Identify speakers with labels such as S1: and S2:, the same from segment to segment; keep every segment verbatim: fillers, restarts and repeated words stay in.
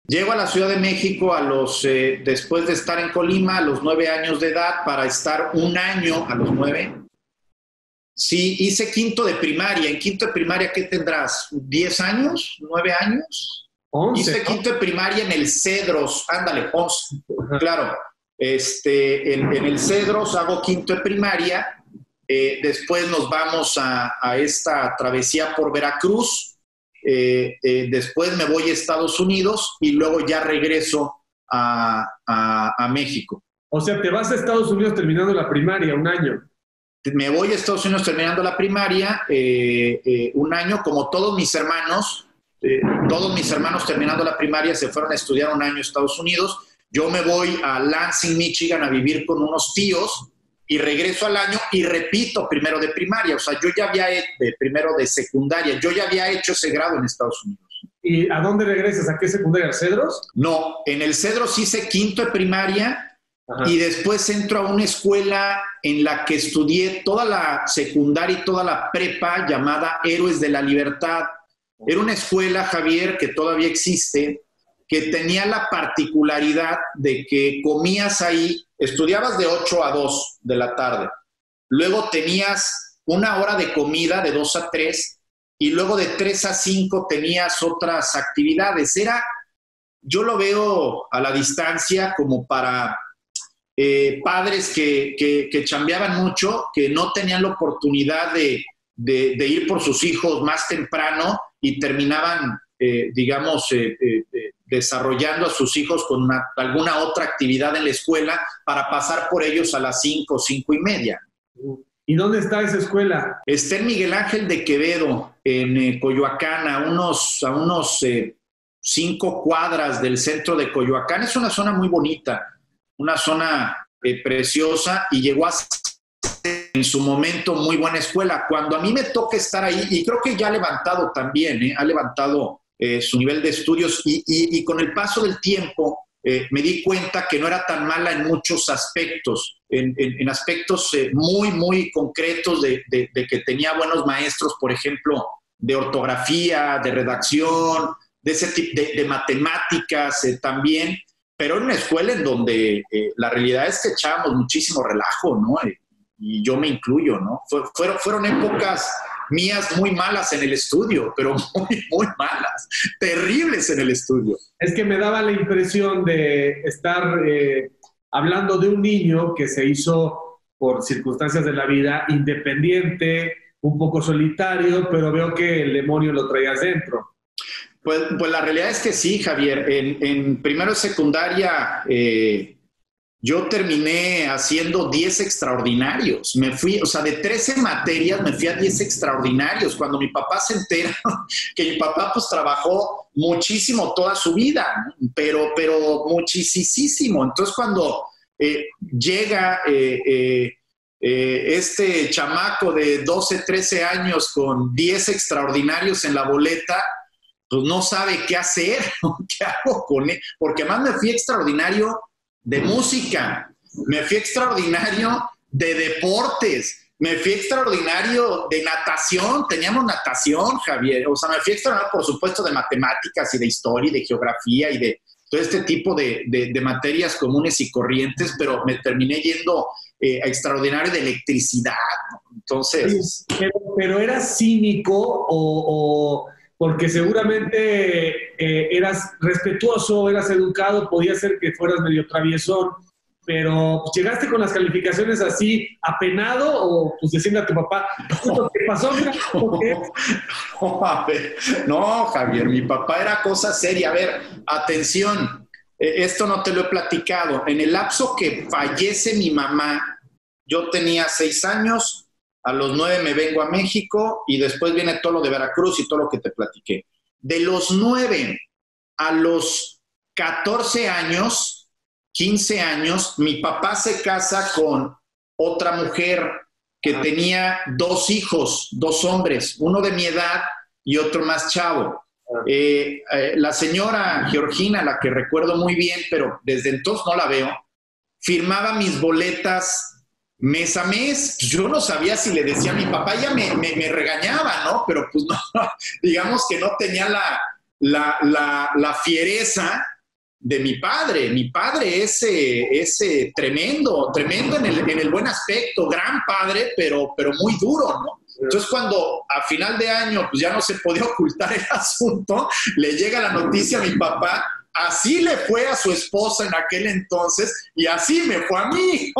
S1: Llego a la Ciudad de México a los, eh, después de estar en Colima a los nueve años de edad para estar un año a los nueve. Sí, hice quinto de primaria. ¿En quinto de primaria qué tendrás? ¿Diez años? ¿Nueve años?
S2: once,
S1: Hice
S2: ¿no?
S1: quinto de primaria en el Cedros. Ándale, once. Claro. Este, en, en el Cedros hago quinto de primaria. Eh, después nos vamos a, a esta travesía por Veracruz. Eh, eh, después me voy a Estados Unidos y luego ya regreso a, a, a México.
S2: O sea, te vas a Estados Unidos terminando la primaria, un año.
S1: Me voy a Estados Unidos terminando la primaria, eh, eh, un año, como todos mis hermanos, eh, todos mis hermanos terminando la primaria se fueron a estudiar un año a Estados Unidos. Yo me voy a Lansing, Michigan, a vivir con unos tíos y regreso al año y repito primero de primaria. O sea, yo ya había hecho, de primero de secundaria, yo ya había hecho ese grado en Estados Unidos.
S2: ¿Y a dónde regresas? ¿A qué secundaria? ¿A Cedros?
S1: No, en el Cedros hice quinto de primaria. Ajá. Y después entro a una escuela en la que estudié toda la secundaria y toda la prepa llamada Héroes de la Libertad. Era una escuela, Javier, que todavía existe, que tenía la particularidad de que comías ahí, estudiabas de ocho a dos de la tarde, luego tenías una hora de comida de dos a tres y luego de tres a cinco tenías otras actividades. Era, yo lo veo a la distancia como para... Eh, padres que, que, que chambeaban mucho, que no tenían la oportunidad de, de, de ir por sus hijos más temprano y terminaban, eh, digamos, eh, eh, desarrollando a sus hijos con una, alguna otra actividad en la escuela para pasar por ellos a las cinco, cinco y media.
S2: ¿Y dónde está esa escuela?
S1: Está en Miguel Ángel de Quevedo, en eh, Coyoacán, a unos, a unos eh, cinco cuadras del centro de Coyoacán. Es una zona muy bonita. Una zona eh, preciosa y llegó a ser en su momento muy buena escuela. Cuando a mí me toca estar ahí, y creo que ya ha levantado también, eh, ha levantado eh, su nivel de estudios y, y, y con el paso del tiempo eh, me di cuenta que no era tan mala en muchos aspectos, en, en, en aspectos eh, muy, muy concretos de, de, de que tenía buenos maestros, por ejemplo, de ortografía, de redacción, de ese tipo de, de matemáticas eh, también. Pero en una escuela en donde eh, la realidad es que echábamos muchísimo relajo, ¿no? Eh, y yo me incluyo, ¿no? Fue, fueron, fueron épocas mías muy malas en el estudio, pero muy, muy malas, terribles en el estudio.
S2: Es que me daba la impresión de estar eh, hablando de un niño que se hizo, por circunstancias de la vida, independiente, un poco solitario, pero veo que el demonio lo traías dentro.
S1: Pues, pues la realidad es que sí, Javier. En, en primero de secundaria eh, yo terminé haciendo diez extraordinarios. Me fui, o sea, de trece materias me fui a diez extraordinarios. Cuando mi papá se entera que mi papá pues trabajó muchísimo toda su vida, ¿no? pero, pero muchísimo. Entonces cuando eh, llega eh, eh, eh, este chamaco de doce, trece años con diez extraordinarios en la boleta, pues no sabe qué hacer, qué hago con él, porque además me fui extraordinario de música, me fui extraordinario de deportes, me fui extraordinario de natación, teníamos natación, Javier, o sea, me fui extraordinario, por supuesto, de matemáticas y de historia y de geografía y de todo este tipo de, de, de materias comunes y corrientes, pero me terminé yendo eh, a extraordinario de electricidad, ¿no? Entonces...
S2: Pero, pero ¿eras cínico o...? o... porque seguramente eh, eras respetuoso, eras educado, podía ser que fueras medio traviesón, pero pues, ¿llegaste con las calificaciones así apenado o pues decirle a tu papá, no, ¿qué pasó? Mira, ¿qué?
S1: No, a ver, no, Javier, mi papá era cosa seria. A ver, atención, eh, esto no te lo he platicado. En el lapso que fallece mi mamá, yo tenía seis años, a los nueve me vengo a México y después viene todo lo de Veracruz y todo lo que te platiqué. De los nueve a los catorce años, quince años, mi papá se casa con otra mujer que tenía dos hijos, dos hombres, uno de mi edad y otro más chavo. Eh, eh, la señora Georgina, la que recuerdo muy bien, pero desde entonces no la veo, firmaba mis boletas mes a mes. Yo no sabía si le decía a mi papá, ella me, me, me regañaba, ¿no? Pero pues no, digamos que no tenía la, la, la, la fiereza de mi padre. Mi padre es, es tremendo, tremendo en el, en el buen aspecto, gran padre, pero, pero muy duro, ¿no? Entonces, cuando a final de año pues ya no se podía ocultar el asunto, le llega la noticia a mi papá, así le fue a su esposa en aquel entonces y así me fue a mí,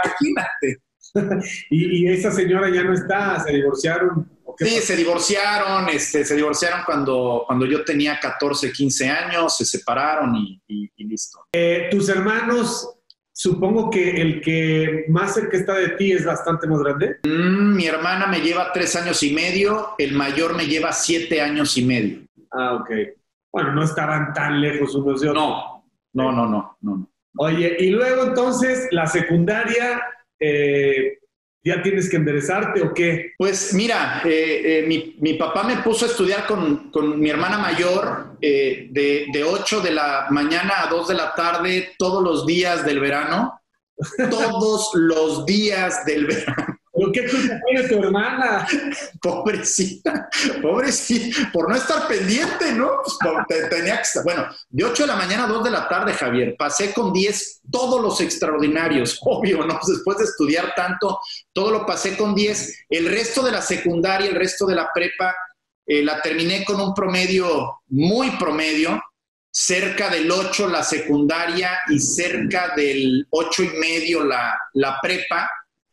S1: imagínate.
S2: y, y esa señora ya no está, se divorciaron.
S1: Sí, pasó? se divorciaron, este, se divorciaron cuando, cuando yo tenía catorce, quince años, se separaron y, y, y listo.
S2: Eh, tus hermanos... Supongo que el que más cerca está de ti es bastante más grande.
S1: Mm, mi hermana me lleva tres años y medio, el mayor me lleva siete años y medio.
S2: Ah, ok. Bueno, no estaban tan lejos unos de otros.
S1: No, no, no, no, no. no.
S2: Oye, y luego entonces la secundaria, eh, ¿ya tienes que enderezarte o qué?
S1: Pues mira, eh, eh, mi, mi papá me puso a estudiar con, con mi hermana mayor eh, de, de ocho de la mañana a dos de la tarde todos los días del verano. Todos los días del verano.
S2: ¿Pero qué culpa tiene tu hermana?
S1: Pobrecita, pobrecita, por no estar pendiente, ¿no? Pues, tenía que estar, bueno, de ocho de la mañana a dos de la tarde, Javier, pasé con diez todos los extraordinarios, obvio, ¿no? Después de estudiar tanto, todo lo pasé con diez. El resto de la secundaria, el resto de la prepa, eh, la terminé con un promedio muy promedio, cerca del ocho la secundaria y cerca del ocho y medio la, la prepa.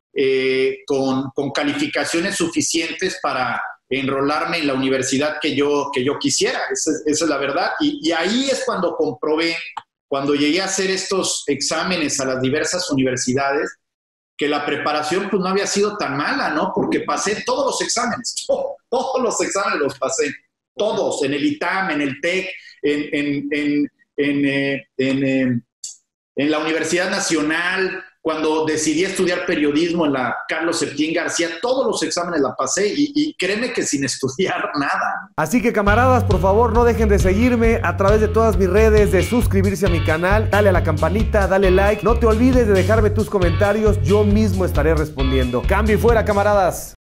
S1: Eh, con, con calificaciones suficientes para enrolarme en la universidad que yo, que yo quisiera. Esa, esa es la verdad. Y, y ahí es cuando comprobé, cuando llegué a hacer estos exámenes a las diversas universidades, que la preparación pues no había sido tan mala, ¿no? Porque pasé todos los exámenes, todos, todos los exámenes los pasé, todos, en el I T A M, en el TEC, en, en, en, en, eh, en, eh, en la Universidad Nacional. Cuando decidí estudiar periodismo en la Carlos Septién García, todos los exámenes la pasé y, y créeme que sin estudiar nada.
S3: Así que camaradas, por favor, no dejen de seguirme a través de todas mis redes, de suscribirse a mi canal, dale a la campanita, dale like. No te olvides de dejarme tus comentarios, yo mismo estaré respondiendo. Cambio y fuera, camaradas.